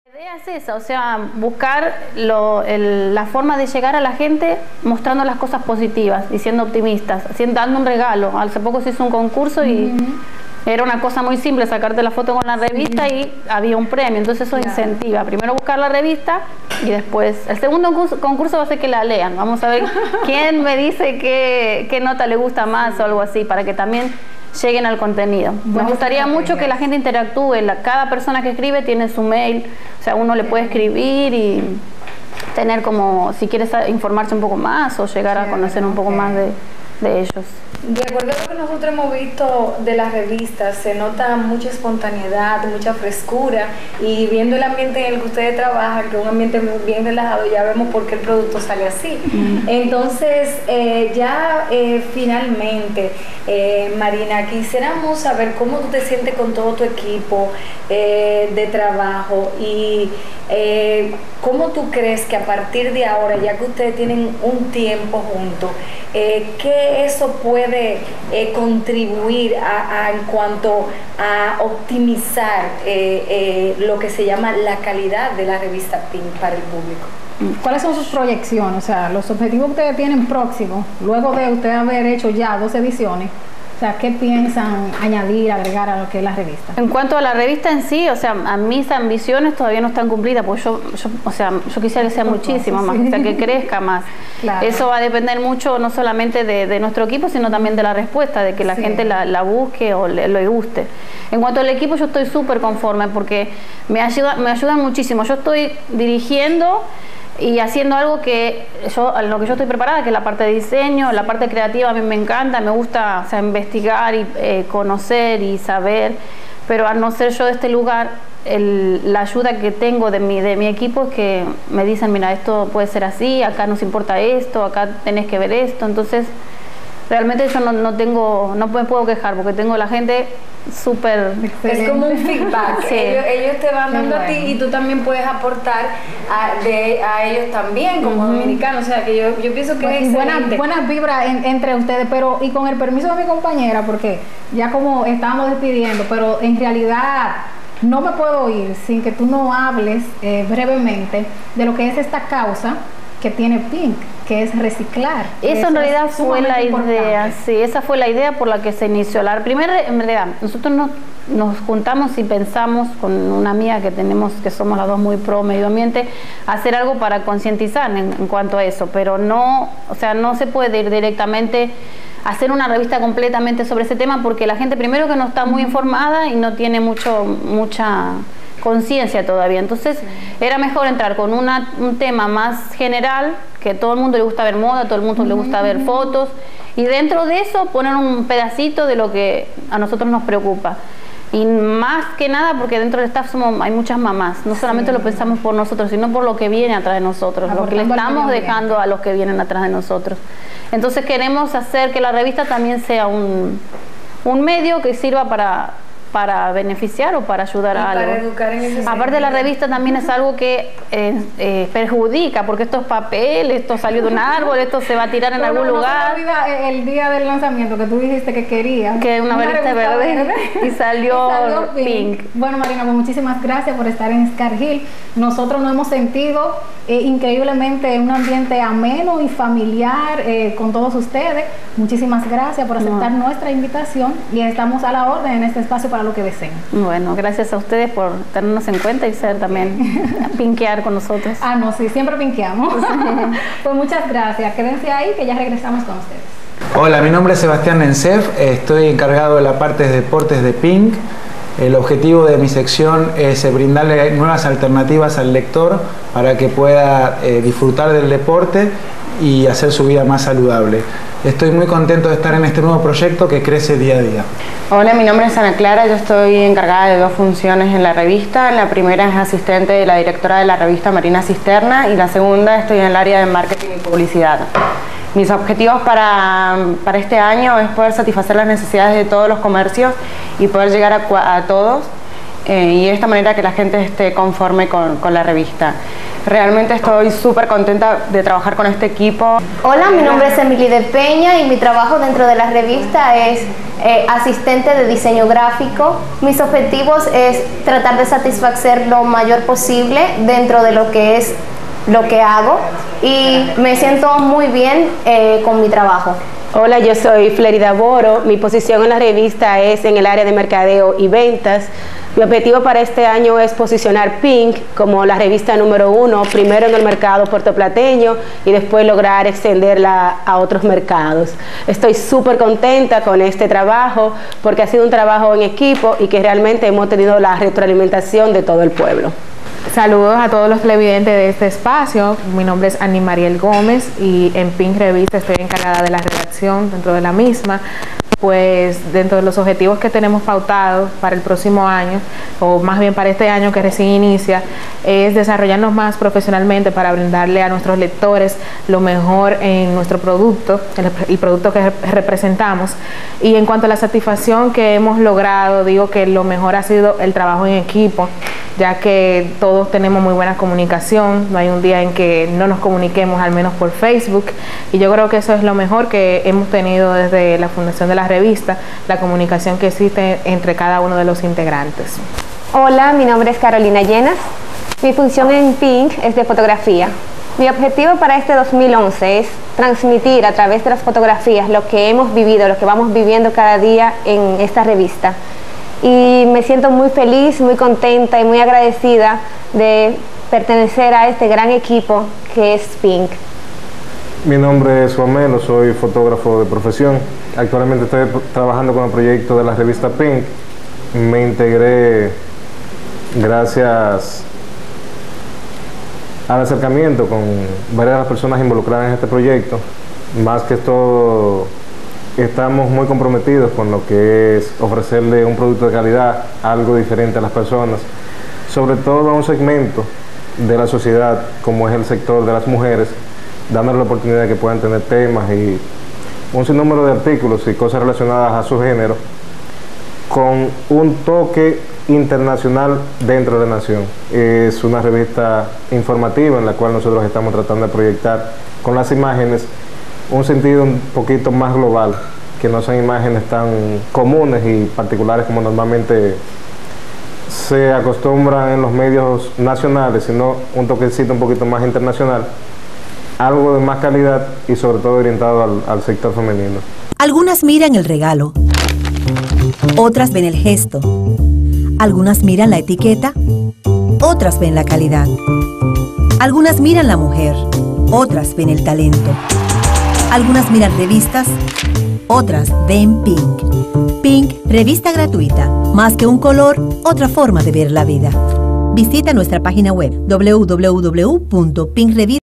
La idea es esa, o sea, buscar la forma de llegar a la gente mostrando las cosas positivas y siendo optimistas, dando un regalo. Hace poco se hizo un concurso y era una cosa muy simple, sacarte la foto con la revista y había un premio, entonces eso incentiva. Primero buscar la revista y después, el segundo concurso va a ser que la lean. Vamos a ver quién me dice qué nota le gusta más o algo así, para que también lleguen al contenido. Me gustaría mucho que la gente interactúe. Cada persona que escribe tiene su mail, o sea, uno le puede escribir y tener como, si quieres informarse un poco más o llegar a conocer un poco más de ellos. De acuerdo a lo que nosotros hemos visto de las revistas, se nota mucha espontaneidad, mucha frescura, y viendo el ambiente en el que ustedes trabajan, que es un ambiente bien relajado, ya vemos por qué el producto sale así. Entonces, finalmente, Marina, quisiéramos saber cómo tú te sientes con todo tu equipo de trabajo y cómo tú crees que a partir de ahora, ya que ustedes tienen un tiempo juntos, que eso puede contribuir en cuanto a optimizar lo que se llama la calidad de la revista Pink para el público. ¿Cuáles son sus proyecciones? O sea, los objetivos que ustedes tienen próximos, luego de usted haber hecho ya 2 ediciones. O sea, ¿qué piensan añadir, agregar a lo que es la revista? En cuanto a la revista en sí, o sea, a mis ambiciones todavía no están cumplidas, porque yo quisiera que sea muchísimo más, o sea, que crezca más. Claro. Eso va a depender mucho, no solamente de nuestro equipo, sino también de la respuesta, de que la gente la busque o le guste. En cuanto al equipo, yo estoy súper conforme, porque me ayudan muchísimo. Yo estoy dirigiendo y haciendo algo que lo que yo estoy preparada, que es la parte de diseño, la parte creativa a mí me encanta, me gusta, o sea, investigar y conocer y saber, pero al no ser yo de este lugar, la ayuda que tengo de mi equipo es que me dicen, mira, esto puede ser así, acá nos importa esto, acá tenés que ver esto. Entonces realmente yo no me puedo quejar, porque tengo la gente súper... Es como un feedback. Sí. Ellos te van dando a ti y tú también puedes aportar a ellos también como dominicanos. O sea, que yo pienso que es buenas vibras entre ustedes, pero y con el permiso de mi compañera, porque ya como estábamos despidiendo, pero en realidad no me puedo ir sin que tú no hables brevemente de lo que es esta causa que tiene Pink, que es reciclar. Eso en realidad fue la idea, sí, esa fue la idea por la que se inició. La primera, en realidad, nosotros nos juntamos y pensamos con una amiga que somos las dos muy pro medio ambiente, hacer algo para concientizar en cuanto a eso, pero no, o sea, no se puede ir directamente a hacer una revista completamente sobre ese tema, porque la gente primero que no está muy informada y no tiene mucha conciencia todavía. Entonces era mejor entrar con un tema más general, que todo el mundo le gusta ver moda, todo el mundo le gusta ver fotos, y dentro de eso poner un pedacito de lo que a nosotros nos preocupa. Y más que nada porque dentro del staff hay muchas mamás, no solamente lo pensamos por nosotros, sino por lo que viene atrás de nosotros, lo que le estamos dejando a los que vienen atrás de nosotros. Entonces queremos hacer que la revista también sea un medio que sirva para beneficiar o para ayudar a algo. Para educar en ese Aparte de la revista también es algo que perjudica, porque esto es papel, esto salió de un árbol, esto se va a tirar en algún lugar. El día del lanzamiento que tú dijiste que querías. Que una revista verde y salió Pink. Bueno, Marina, pues muchísimas gracias por estar en Scar Hill. Nosotros nos hemos sentido increíblemente en un ambiente ameno y familiar con todos ustedes. Muchísimas gracias por aceptar nuestra invitación y estamos a la orden en este espacio para lo que deseen. Bueno, gracias a ustedes por tenernos en cuenta y ser también pinquear con nosotros. Ah, no, sí, siempre pinqueamos. Pues muchas gracias. Quédense ahí que ya regresamos con ustedes. Hola, mi nombre es Sebastián Nencef, estoy encargado de la parte de deportes de Pink. El objetivo de mi sección es brindarle nuevas alternativas al lector para que pueda disfrutar del deporte y hacer su vida más saludable. Estoy muy contento de estar en este nuevo proyecto que crece día a día. Hola, mi nombre es Ana Clara, yo estoy encargada de 2 funciones en la revista. La primera es asistente de la directora de la revista Marina Cisterna y la segunda estoy en el área de marketing y publicidad. Mis objetivos para este año es poder satisfacer las necesidades de todos los comercios y poder llegar a todos y de esta manera que la gente esté conforme con la revista. Realmente estoy súper contenta de trabajar con este equipo. Hola, mi nombre es Emily de Peña y mi trabajo dentro de la revista es asistente de diseño gráfico. Mis objetivos es tratar de satisfacer lo mayor posible dentro de lo que es lo que hago y me siento muy bien con mi trabajo. Hola, yo soy Flerida Boro. Mi posición en la revista es en el área de mercadeo y ventas. Mi objetivo para este año es posicionar Pink como la revista número 1, primero en el mercado puertoplateño y después lograr extenderla a otros mercados. Estoy súper contenta con este trabajo porque ha sido un trabajo en equipo y que realmente hemos tenido la retroalimentación de todo el pueblo. Saludos a todos los televidentes de este espacio. Mi nombre es Annie Mariel Gómez y en Pink Revista estoy encargada de la redacción dentro de la misma. Pues dentro de los objetivos que tenemos pautados para el próximo año, o más bien para este año que recién inicia, es desarrollarnos más profesionalmente para brindarle a nuestros lectores lo mejor en nuestro producto, el producto que representamos. Y en cuanto a la satisfacción que hemos logrado, digo que lo mejor ha sido el trabajo en equipo, ya que todos tenemos muy buena comunicación, no hay un día en que no nos comuniquemos, al menos por Facebook, y yo creo que eso es lo mejor que hemos tenido desde la fundación de la revista, la comunicación que existe entre cada uno de los integrantes. Hola, mi nombre es Carolina Llenas, mi función en Pink es de fotografía. Mi objetivo para este 2011 es transmitir a través de las fotografías lo que hemos vivido, lo que vamos viviendo cada día en esta revista. Y me siento muy feliz, muy contenta y muy agradecida de pertenecer a este gran equipo que es Pink. Mi nombre es Juan Melo, soy fotógrafo de profesión. Actualmente estoy trabajando con el proyecto de la revista Pink. Me integré gracias al acercamiento con varias de las personas involucradas en este proyecto. Más que todo, estamos muy comprometidos con lo que es ofrecerle un producto de calidad, algo diferente a las personas, sobre todo a un segmento de la sociedad como es el sector de las mujeres, dándole la oportunidad de que puedan tener temas y un sinnúmero de artículos y cosas relacionadas a su género con un toque internacional dentro de la nación. Es una revista informativa en la cual nosotros estamos tratando de proyectar con las imágenes un sentido un poquito más global, que no sean imágenes tan comunes y particulares como normalmente se acostumbran en los medios nacionales, sino un toquecito un poquito más internacional, algo de más calidad y sobre todo orientado al sector femenino. Algunas miran el regalo, otras ven el gesto, algunas miran la etiqueta, otras ven la calidad, algunas miran la mujer, otras ven el talento, algunas miran revistas, otras ven Pink. Pink, revista gratuita, más que un color, otra forma de ver la vida. Visita nuestra página web www.pinkrevista.com.